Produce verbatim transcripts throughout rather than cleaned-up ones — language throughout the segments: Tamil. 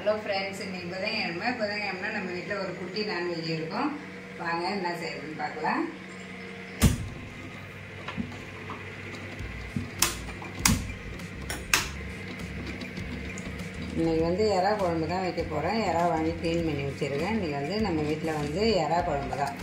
ஹலோ ஃப்ரெண்ட்ஸ், இன்னைக்கு புதன்கிழமை புதன்கிழமை நம்ம வீட்டில் ஒரு குட்டி நான்வெஜ் இருக்கும். வாங்க என்ன செய்யறதுன்னு பார்க்கலாம். இன்றைக்கி வந்து எறா குழம்பு தான் வைக்க போகிறேன். எறா வாங்கி க்ளீன் பண்ணி வச்சுருக்கேன். இன்றைக்கி வந்து நம்ம வீட்டில் வந்து எறா குழம்பு தான்.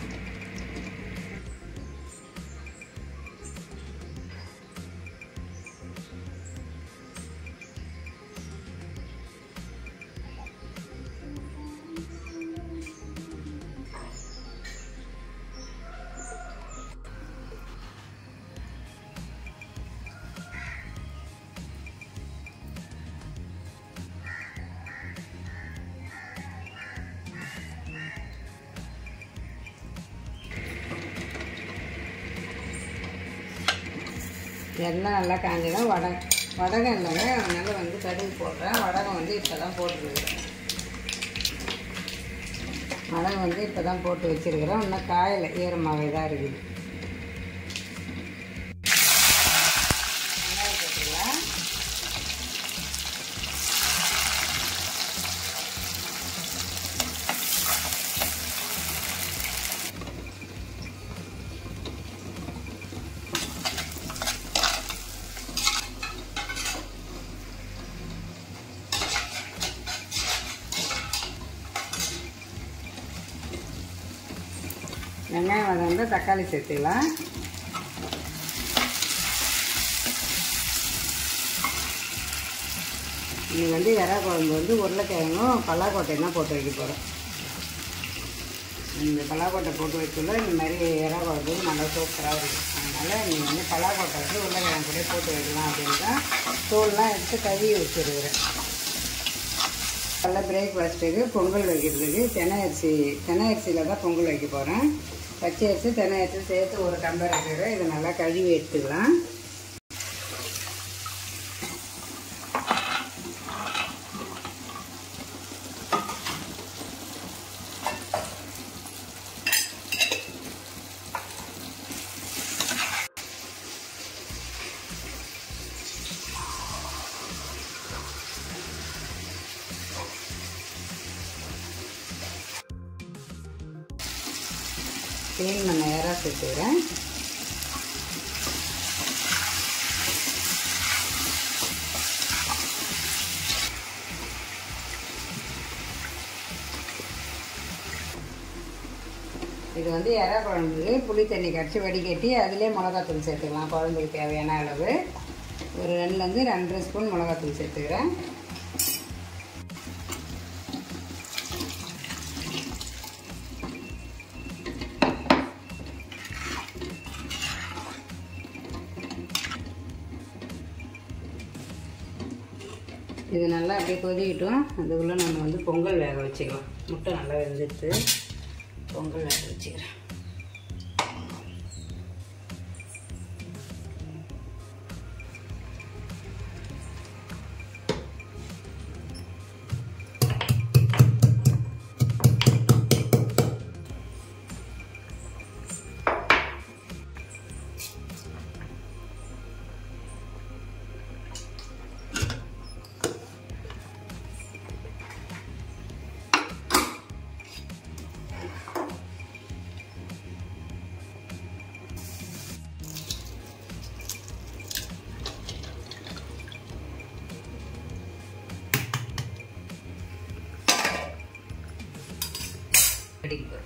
எண்ணெய் நல்லா காஞ்சதும் வடை வடகம் இல்லைங்க, அதனால் வந்து கடுகு போடுறேன். வடகம் வந்து இப்போ தான் போட்டுருக்குறேன். வடகம் வந்து இப்போ தான் போட்டு வச்சுருக்கிறேன். இன்னும் காயில் ஈரமாகவே தான் இருக்குது. வெங்காயம் போட்டுக்கலாம். வெங்காயம் வதங்க தக்காளி சேர்த்துக்கலாம். இது வந்து எறா குழம்பு வந்து உருளைக்கிழங்கும் பல்லாக்கொட்டையும் தான் போட்டு வைக்க போகிறோம். இந்த பல்லாக்கொட்டை போட்டு வைக்கல இந்த மாதிரி எறா குழம்பு நல்லா சூப்பராக இருக்கும். அதனால் நீங்கள் வந்து பல்லாக்கொட்டை வந்து உருளைக்கிழங்கு கூட போட்டு வைக்கலாம். அப்படின்னு தான் தோல்லாம் எடுத்து கழுவி வச்சுருக்கிறேன். நல்லா பிரேக்ஃபாஸ்ட்டுக்கு பொங்கல் வைக்கிறதுக்கு தெனை அரிசி தெனை அரிசியில் தான் பொங்கல் வைக்க போகிறேன். பச்சை அரிசி தெனை அரிசி சேர்த்து ஒரு டம்ளர் இருக்கிற இதை நல்லா கழுவி எடுத்துக்கலாம். க்ளீன் பண்ண எறா சேர்த்துக்கிறேன். இது வந்து எறா குழம்புக்கு புளி தண்ணி கரைச்சி வடிகட்டி அதிலே மிளகாத்தூள் சேர்த்துக்கலாம். குழம்புக்கு தேவையான அளவு ஒரு ரெண்டுலேருந்து ரெண்டரை ஸ்பூன் மிளகாத்தூள் சேர்த்துக்கிறேன். இது நல்லா அப்படியே கொதிக்கிட்டோம். அதுக்குள்ளே நம்ம வந்து பொங்கல் வேக வச்சுக்கலாம். முட்டை நல்லா வெந்துடுத்து பொங்கல் வேக வச்சுக்கிறேன். அடிக்க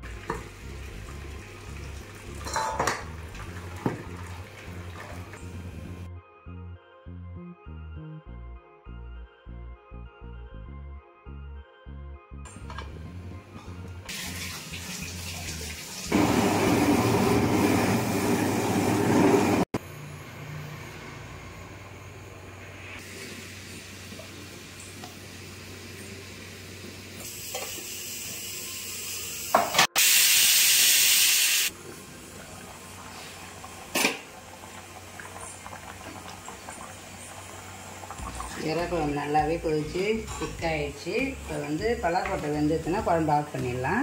எறா குழம்பு நல்லாவே கொதிச்சு திக்காயிடுச்சு. இப்போ வந்து பலாக்கொட்டை வெந்துச்சுன்னா குழம்பு ஆஃப் பண்ணிடலாம்.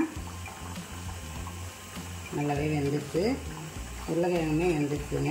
நல்லாவே வெந்துச்சு. உருளைக்கிழங்குமே வெந்துச்சுங்க.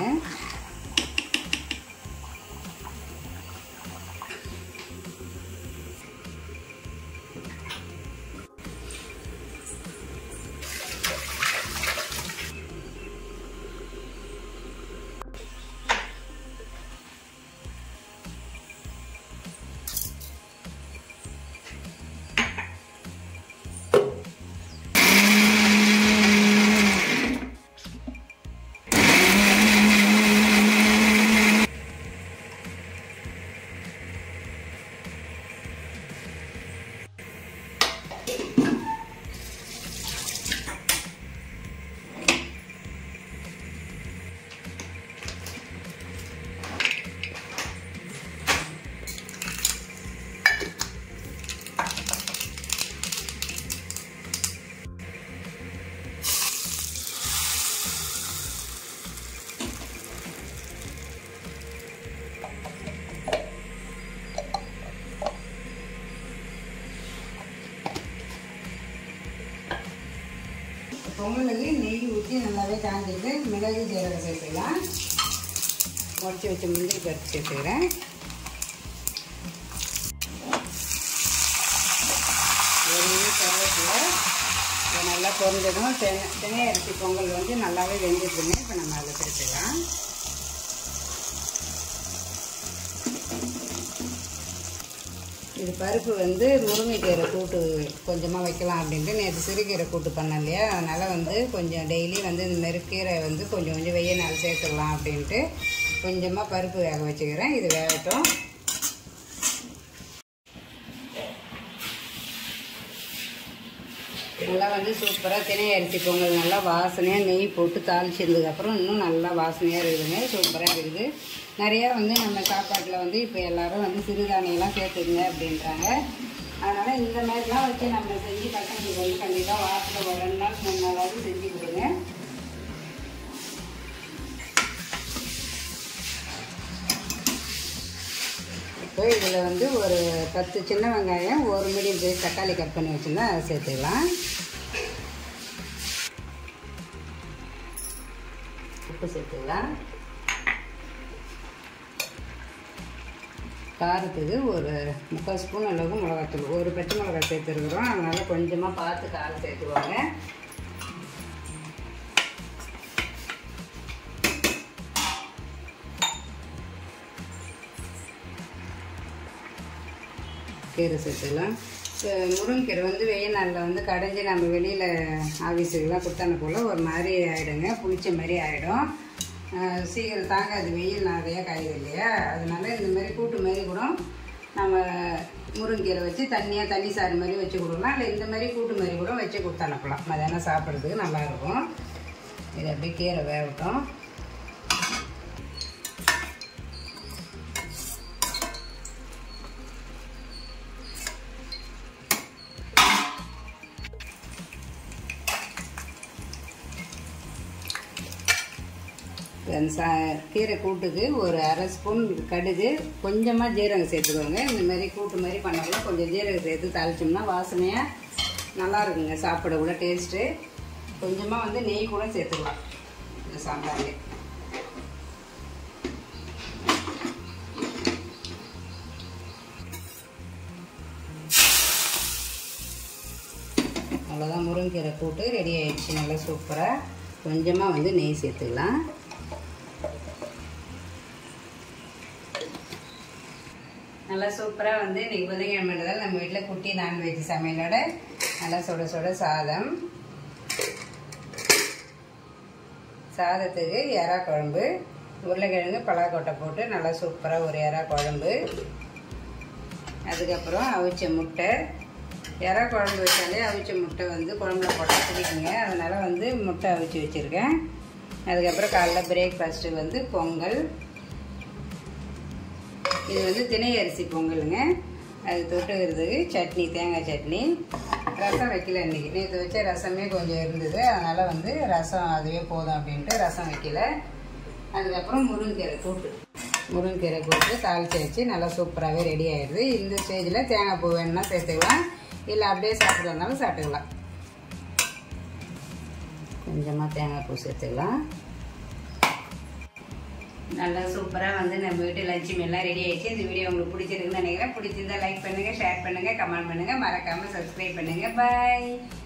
பொங்கலுக்கு நெய் ஊற்றி நல்லாவே காஞ்சிட்டு மிளகு ஜீரகம் சேர்த்துக்கலாம். முடிச்சு வச்ச முந்திரி பருப்பு சேர்த்துக்கிறேன். ஒரு கருவேப்பிலை நல்லா பொரிஞ்சதும் தென தினை அரிசி பொங்கல் வந்து நல்லாவே வெந்துட்டுங்க. இப்போ நம்ம அதில் சேர்த்துக்கலாம். இது பருப்பு வந்து முருங்கைக்கீரை கூட்டு கொஞ்சமாக வைக்கலாம் அப்படின்ட்டு நேற்று சிறுகீரை கூட்டு பண்ணேன் இல்லையா, அதனால் வந்து கொஞ்சம் டெய்லி வந்து இந்த மாதிரி கீரை வந்து கொஞ்சம் கொஞ்சம் வெய்ய நாள் சேர்த்துக்கலாம் அப்படின்ட்டு கொஞ்சமாக பருப்பு வேக வச்சுக்கிறேன். இது வேகட்டும். நல்லா வந்து சூப்பராக தினை அரிசி பொங்கல் நல்லா வாசனையாக நெய் போட்டு தாளிச்சதுக்கப்புறம் இன்னும் நல்லா வாசனையாக இருக்குதுங்க. சூப்பராக இருக்குது. நிறையா வந்து நம்ம சாப்பாட்டில் வந்து இப்போ எல்லோரும் வந்து சிறுதானியெல்லாம் சேர்த்துக்குங்க அப்படின்றாங்க. அதனால் இந்த மாதிரிலாம் வச்சு நம்ம செஞ்சு பசங்களுக்கு வந்து கண்டிப்பாக வாரத்தில் ஒரு ரெண்டு நாள் மூணு நாளாவது செஞ்சு கொடுங்க. இப்போ இதில் வந்து ஒரு பத்து சின்ன வெங்காயம், ஒரு மீடியம் சைஸ் தக்காளி கட் பண்ணி வச்சுருந்தா அதை சேர்த்துக்கலாம். உப்பு சேர்த்துக்கலாம். காரத்துக்கு ஒரு முக்கால் ஸ்பூன் அளவுக்கு மிளகாத்தூள், ஒரு பச்சை மிளகாய் சேர்த்துருக்குறோம். அதனால் கொஞ்சமாக பார்த்து காரம் சேர்த்துக்குவாங்க. கீரை சேர்த்துக்கலாம். முருங்கைக்கீரை வந்து வெயில் நாளில் வந்து கடைஞ்சி நம்ம வெளியில் ஆஃபீஸுக்கெல்லாம் கொடுத்தான போல் ஒரு மாதிரி ஆகிடுங்க, புளிச்ச மாதிரி ஆகிடும். சீக்கிரம் தாங்காது, வெயில் நிறையா காயுது இல்லையா. அதனால இந்த மாதிரி கூட்டு மாதிரி கூட நம்ம முருங்கைக்கீரை வச்சு தண்ணியாக தண்ணி சாறு மாதிரி வச்சு கொடுக்கலாம். இல்லை இந்த மாதிரி கூட்டு மாதிரி கூட வச்சு கொடுத்து அனுப்பலாம். மதியானம் சாப்பிட்றதுக்கு நல்லாயிருக்கும். இது அப்படியே கீரை வேகட்டும். அந்த சா கீரை கூட்டுக்கு ஒரு அரை ஸ்பூன் கடுகு, கொஞ்சமாக ஜீரகம் சேர்த்துக்கோங்க. இந்த மாதிரி கூட்டு மாதிரி பண்ணாலும் கொஞ்சம் ஜீரகம் சேர்த்து தாளிச்சோம்னா வாசனையாக நல்லா இருக்குங்க, சாப்பிட கூட டேஸ்ட்டு. கொஞ்சமாக வந்து நெய் கூட சேர்த்துக்கலாம் இந்த சாம்பார்லேயே. அவ்வளோதான், முருங்கைக்கீரை கூட்டு ரெடி ஆகிடுச்சு. நல்லா சூப்பராக. கொஞ்சமாக வந்து நெய் சேர்த்துக்கலாம். நல்லா சூப்பராக வந்து இன்றைக்கி புதன்கிழமைன்றதால் நம்ம வீட்டில் குட்டி நான்வெஜ் சமையலோட நல்லா சுட சுட சாதம், சாதத்துக்கு எறா குழம்பு, உருளைக்கிழங்கு பலாக்கொட்டை போட்டு நல்லா சூப்பராக ஒரு எறா குழம்பு, அதுக்கப்புறம் அவிச்ச முட்டை. எறா குழம்பு வச்சாலே அவிச்ச முட்டை வந்து குழம்புல போட்டால் பிடிக்குங்க. அதனால் வந்து முட்டை அவிச்சு வச்சுருக்கேன். அதுக்கப்புறம் காலைல பிரேக்ஃபாஸ்ட்டு வந்து பொங்கல். இது வந்து தினை அரிசி பொங்கலுங்க. அது தொட்டுக்கிறதுக்கு சட்னி, தேங்காய் சட்னி. ரசம் வைக்கல இன்றைக்கி, நேற்று வச்ச ரசமே கொஞ்சம் இருந்தது. அதனால் வந்து ரசம் அதுவே போதும் அப்படின்ட்டு ரசம் வைக்கல. அதுக்கப்புறம் முருங்கைக்கீரை கூட்டு, முருங்கைக்கீரை கூட்டு தாளித்து வச்சு நல்லா சூப்பராகவே ரெடி ஆகிடுது. இந்த ஸ்டேஜில் தேங்காய் பூ வேணுன்னா சேர்த்துக்கலாம், இல்லை அப்படியே சாப்பிட்றதுனாலும் சாப்பிட்டுக்கலாம். கொஞ்சமாக தேங்காய் பூ சேர்த்துக்கலாம். நல்லா சூப்பராக வந்து நம்ம வீட்டு லஞ்ச் எல்லாம் ரெடி ஆகிடுச்சு. இந்த வீடியோ உங்களுக்கு பிடிச்சிருக்குன்னு நினைக்கிறேன். பிடிச்சிருந்தா லைக் பண்ணுங்கள், ஷேர் பண்ணுங்கள், கமெண்ட் பண்ணுங்கள், மறக்காமல் சப்ஸ்கிரைப் பண்ணுங்கள். பாய்.